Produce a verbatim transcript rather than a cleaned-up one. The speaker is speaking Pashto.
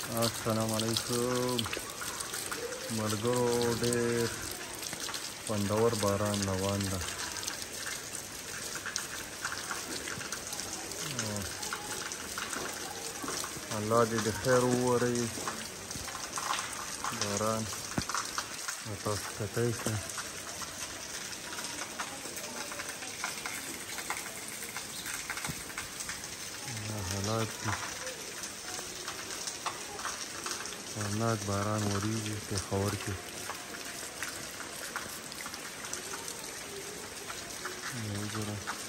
السلام علیکم ملګرو. ډېر خوندور باران روان ده. الله دې د خیر ووري باران. تاسو کتئ شئ حالات دي. خطرناک باران وریږي پېښور کې. وګوره